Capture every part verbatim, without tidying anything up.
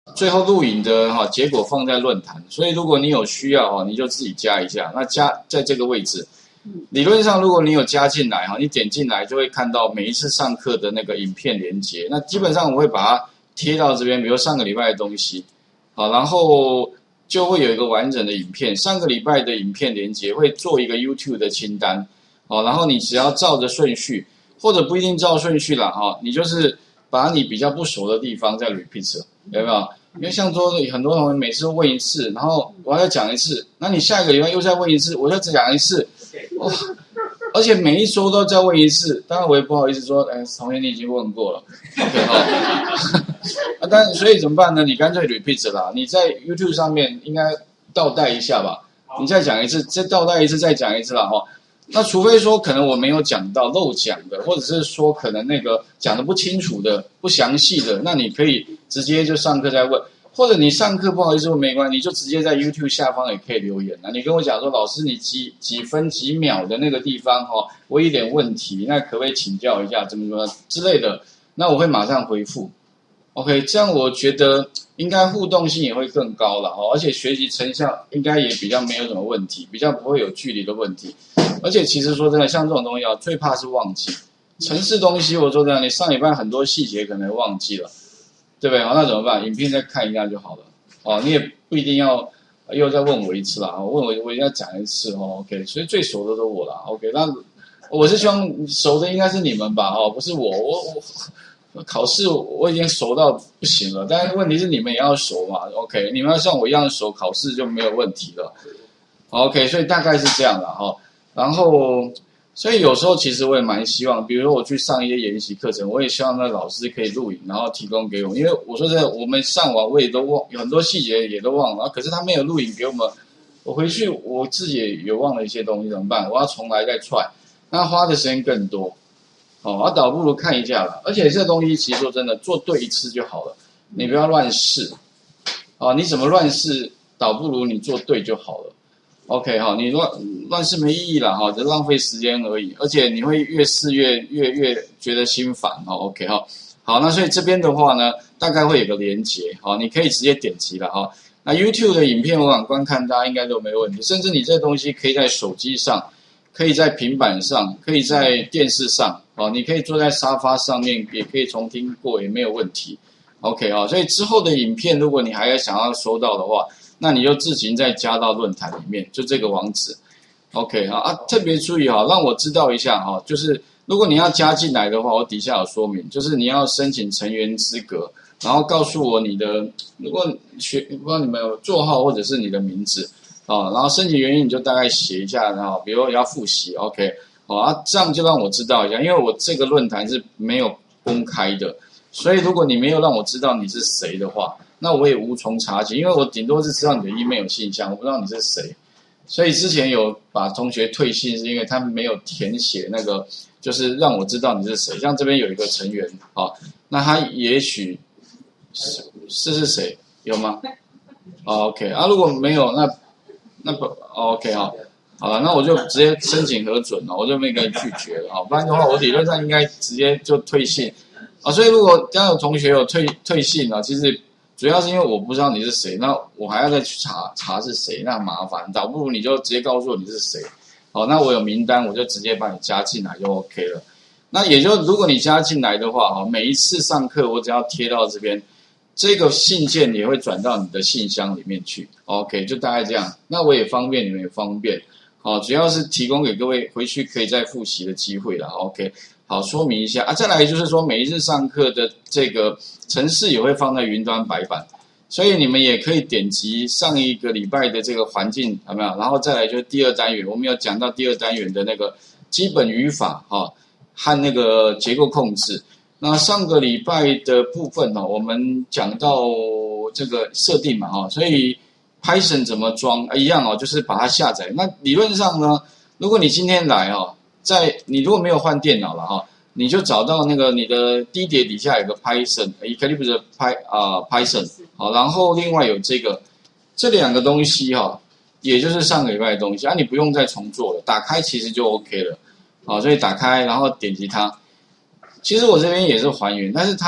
最后录影的哈结果放在论坛，所以如果你有需要哈，你就自己加一下。那加在这个位置，理论上如果你有加进来哈，你点进来就会看到每一次上课的那个影片连结。那基本上我会把它贴到这边，比如上个礼拜的东西，好，然后就会有一个完整的影片。上个礼拜的影片连结会做一个 YouTube 的清单，好，然后你只要照着顺序，或者不一定照顺序啦哈，你就是把你比较不熟的地方再 repeat， 有没有？因为像说很多人每次问一次，然后我要讲一次，那你下一个礼拜又再问一次，我就只讲一次，哇！而且每一周都再问一次，当然我也不好意思说，哎，同学你已经问过了 ，OK 哈、啊，但所以怎么办呢？你干脆 repeat 啦，你在 YouTube 上面应该倒带一下吧，你再讲一次，再倒带一次，再讲一次啦哈。那除非说可能我没有讲到漏讲的，或者是说可能那个讲的不清楚的、不详细的，那你可以直接就上课再问，或者你上课不好意思问没关系，你就直接在 YouTube 下方也可以留言啊。你跟我讲说，老师你几几分几秒的那个地方哈、哦，我有点问题，那可不可以请教一下，怎么怎么之类的，那我会马上回复。OK， 这样我觉得应该互动性也会更高了哦，而且学习成效应该也比较没有什么问题，比较不会有距离的问题。而且其实说真的，像这种东西啊，最怕是忘记。程式东西，我说真的，你上礼拜很多细节可能忘记了，对不对？好，那怎么办？影片再看一下就好了。哦，你也不一定要又再问我一次啦，问我我一定要讲一次哦。OK， 所以最熟的都我啦。OK， 那我是希望熟的应该是你们吧？哦，不是我，我我考试我已经熟到不行了，但是问题是你们也要熟嘛。OK， 你们要像我一样熟，考试就没有问题了。OK， 所以大概是这样的哈。然后，所以有时候其实我也蛮希望，比如说我去上一些研习课程，我也希望那老师可以录影，然后提供给我，因为我说真的，我们上完我也都忘，有很多细节也都忘了，可是他没有录影给我们，我回去我自己也有忘了一些东西，怎么办？我要重来再踹，那花的时间更多。哦，我倒不如看一下了。而且这东西其实说真的，做对一次就好了，你不要乱试。哦，你怎么乱试，倒不如你做对就好了。OK 哈，你乱乱试没意义了哈，只浪费时间而已，而且你会越试越越越觉得心烦哈。OK 哈，好，那所以这边的话呢，大概会有个连结，好，你可以直接点击了哈。那 YouTube 的影片我想观看，大家应该都没问题，甚至你这东西可以在手机上，可以在平板上，可以在电视上，哦，你可以坐在沙发上面，也可以重听过，也没有问题。OK 啊，所以之后的影片，如果你还要想要收到的话，那你就自行再加到论坛里面，就这个网址。OK 啊啊，特别注意哈，让我知道一下哈，就是如果你要加进来的话，我底下有说明，就是你要申请成员资格，然后告诉我你的，如果学不知道你们有座号或者是你的名字啊，然后申请原因你就大概写一下，然后比如要复习 ，OK， 好啊，这样就让我知道一下，因为我这个论坛是没有公开的，所以如果你没有让我知道你是谁的话，那我也无从查起，因为我顶多是知道你的 email 信箱，我不知道你是谁。所以之前有把同学退信，是因为他没有填写那个，就是让我知道你是谁。像这边有一个成员啊，那他也许是是是谁有吗？哦 OK 啊，如果没有，那那不 OK 哈，好了，那我就直接申请核准了，我就没跟你拒绝了啊，不然的话我理论上应该直接就退信啊。所以如果刚有同学有退退信啊，其实。主要是因为我不知道你是谁，那我还要再去查查是谁，那麻烦，倒不如你就直接告诉我你是谁。好，那我有名单，我就直接把你加进来就 OK 了。那也就如果你加进来的话，哈，每一次上课我只要贴到这边，这个信件也会转到你的信箱里面去。OK， 就大概这样。那我也方便，你们也方便。好，主要是提供给各位回去可以再复习的机会了。OK。好，说明一下啊，再来就是说每一次上课的这个程式也会放在云端白板，所以你们也可以点击上一个礼拜的这个环境，有没有？然后再来就是第二单元，我们有讲到第二单元的那个基本语法哈、哦、和那个结构控制。那上个礼拜的部分呢、哦，我们讲到这个设定嘛哈、哦，所以 Python 怎么装、啊、一样哦，就是把它下载。那理论上呢，如果你今天来哦。在你如果没有换电脑了哈，你就找到那个你的低碟底下有个 Python，Eclipse Py 啊 Python， 好，然后另外有这个这两个东西哈，也就是上个礼拜的东西啊，你不用再重做了，打开其实就 OK 了，好，所以打开然后点击它，其实我这边也是还原，但是它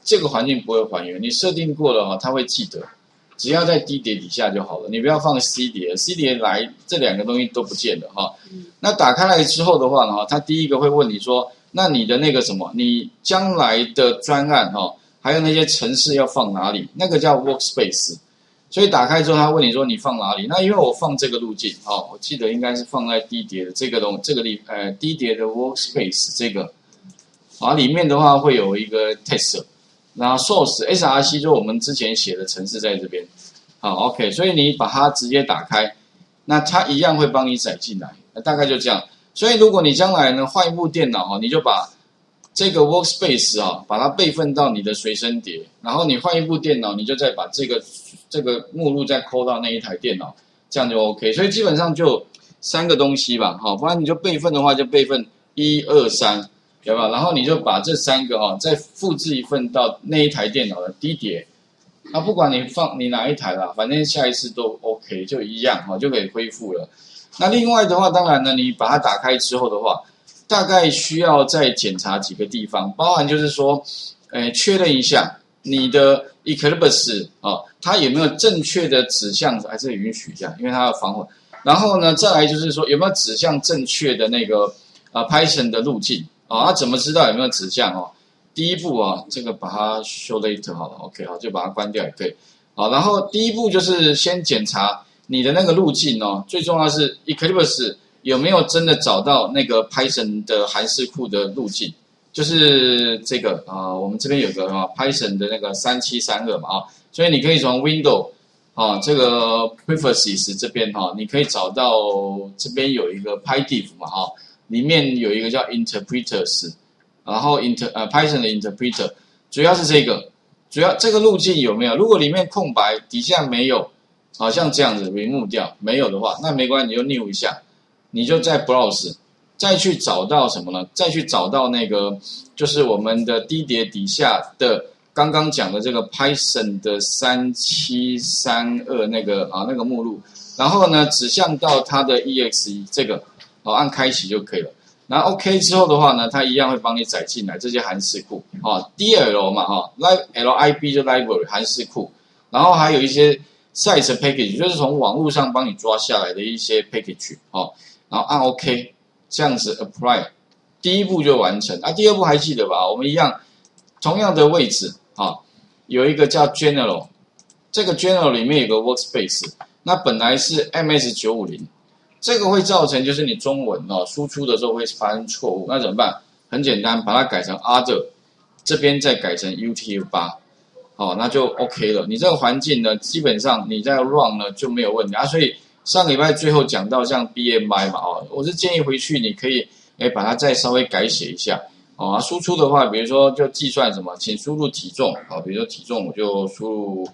这个环境不会还原，你设定过了哈，它会记得，只要在 D 碟底下就好了，你不要放 C 碟 ，C 碟来这两个东西都不见了哈。那打开来之后的话呢，它第一个会问你说，那你的那个什么，你将来的专案哈，还有那些程式要放哪里？那个叫 workspace。所以打开之后，他问你说你放哪里？那因为我放这个路径，哦，我记得应该是放在 D 碟的这个东这个里，呃 D 碟的 workspace 这个，啊，里面的话会有一个 test， 然后 source S R C 就我们之前写的程式在这边，好 OK， 所以你把它直接打开，那它一样会帮你载进来，那大概就这样。所以如果你将来呢换一部电脑哈，你就把这个 workspace 啊，把它备份到你的随身碟，然后你换一部电脑，你就再把这个这个目录再抠到那一台电脑，这样就 OK。所以基本上就三个东西吧，好，不然你就备份的话就备份一二三，有没有？然后你就把这三个啊再复制一份到那一台电脑的 D 碟，啊，不管你放你哪一台啦，反正下一次都 OK， 就一样哈，就可以恢复了。那另外的话，当然呢，你把它打开之后的话，大概需要再检查几个地方，包含就是说，诶，确认一下你的 Eclipse 啊，它有没有正确的指向，还是允许一下，因为它要防火。然后呢，再来就是说有没有指向正确的那个啊 Python 的路径啊，它怎么知道有没有指向哦？第一步啊，这个把它 show later 好了 ，OK 好，就把它关掉也可以。好，然后第一步就是先检查你的那个路径哦，最重要是 Eclipse 有没有真的找到那个 Python 的函式库的路径，就是这个啊、呃，我们这边有个啊 Python 的那个三七三二嘛啊，所以你可以从 Window 啊这个 Prefaces 这边哈、啊，你可以找到这边有一个 PyDiff 嘛哈、啊，里面有一个叫 Interpreters。然后 inter 呃 Python 的 interpreter 主要是这个，主要这个路径有没有？如果里面空白，底下没有，好像这样子 remove 掉，没有的话，那没关系，你就 new 一下，你就在 browse 再去找到什么呢？再去找到那个就是我们的 D 碟底下的刚刚讲的这个 Python 的三七三二那个啊那个目录，然后呢指向到它的 exe 这个，好按开启就可以了。然后 OK 之后的话呢，它一样会帮你载进来这些函式库，哦 ，D L 嘛，哈 ，L I B 就 library 函式库，然后还有一些 size package， 就是从网络上帮你抓下来的一些 package， 哦，然后按 OK， 这样子 apply， 第一步就完成。啊，第二步还记得吧？我们一样，同样的位置，啊，有一个叫 General， 这个 General 里面有个 Workspace， 那本来是 M S 九五零。这个会造成就是你中文哦输出的时候会发生错误，那怎么办？很简单，把它改成 other， 这边再改成 U T F 八， 哦，那就 OK 了。你这个环境呢，基本上你在 run 呢就没有问题啊。所以上个礼拜最后讲到像 B M I 嘛，哦，我是建议回去你可以哎把它再稍微改写一下，哦，啊、输出的话，比如说就计算什么，请输入体重，好、哦，比如说体重我就输入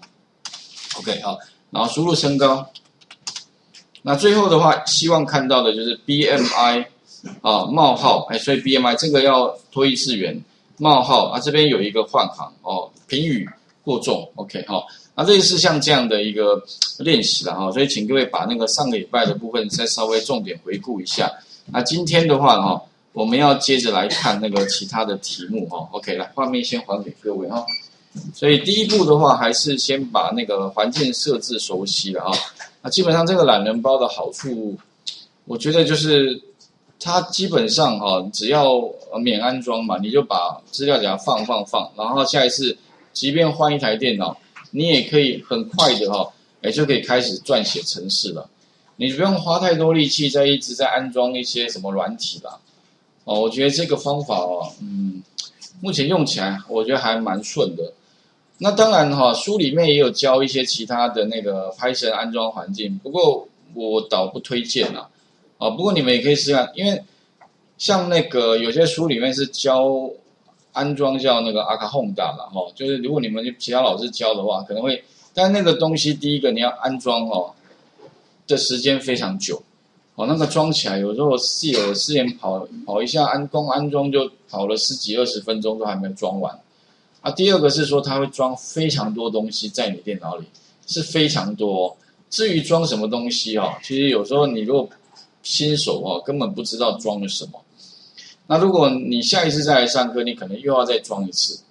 OK 好、哦，然后输入身高。那最后的话，希望看到的就是 B M I 啊冒号，哎，所以 B M I 这个要脱一次元冒号啊，这边有一个换行哦，评语过重 ，OK 好、哦，那类似像这样的一个练习了哈、哦，所以请各位把那个上个礼拜的部分再稍微重点回顾一下。那今天的话哈、哦，我们要接着来看那个其他的题目哈、哦、，OK 来，画面先还给各位哈、哦。所以第一步的话，还是先把那个环境设置熟悉了啊。那基本上这个懒人包的好处，我觉得就是它基本上哈，只要免安装嘛，你就把资料夹放放放，然后下一次即便换一台电脑，你也可以很快的哈，哎就可以开始撰写程式了。你不用花太多力气在一直在安装一些什么软体啦。哦，我觉得这个方法哦，嗯，目前用起来我觉得还蛮顺的。那当然哈，书里面也有教一些其他的那个 Python 安装环境，不过我倒不推荐啦。啊，不过你们也可以试看，因为像那个有些书里面是教安装叫那个 Acahonda 啦，哈，就是如果你们其他老师教的话，可能会，但那个东西第一个你要安装哦的时间非常久，哦，那个装起来有时候室友之前跑跑一下安光安装就跑了十几二十分钟都还没有装完。啊，第二个是说它会装非常多东西在你电脑里，是非常多、哦。至于装什么东西哦，其实有时候你如果新手哦，根本不知道装了什么。那如果你下一次再来上课，你可能又要再装一次。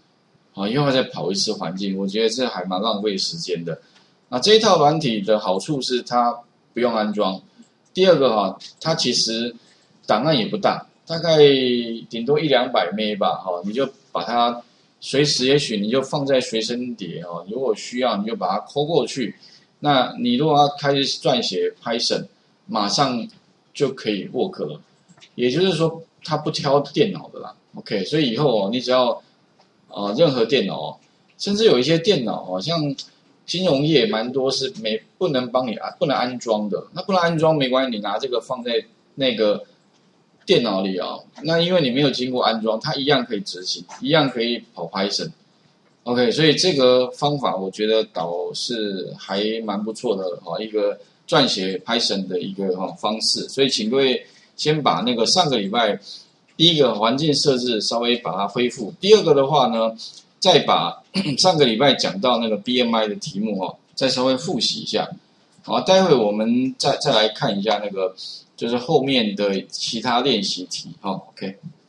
啊，又要再跑一次环境，我觉得这还蛮浪费时间的。那这一套软体的好处是它不用安装，第二个哈，它其实档案也不大，大概顶多一两百 M B 吧，哈，你就把它随时也许你就放在随身碟哦，如果需要你就把它抠过去。那你如果要开始撰写 Python， 马上就可以 work 了，也就是说它不挑电脑的啦。OK， 所以以后哦，你只要呃任何电脑，甚至有一些电脑哦，像金融业蛮多是没不能帮你安不能安装的，那不能安装没关系，你拿这个放在那个电脑里啊、哦，那因为你没有经过安装，它一样可以执行，一样可以跑 Python。OK， 所以这个方法我觉得倒是还蛮不错的哈，一个撰写 Python 的一个哈方式。所以请各位先把那个上个礼拜第一个环境设置稍微把它恢复，第二个的话呢，再把上个礼拜讲到那个 B M I 的题目哈，再稍微复习一下。好，待会我们再再来看一下那个就是后面的其他练习题哈。OK。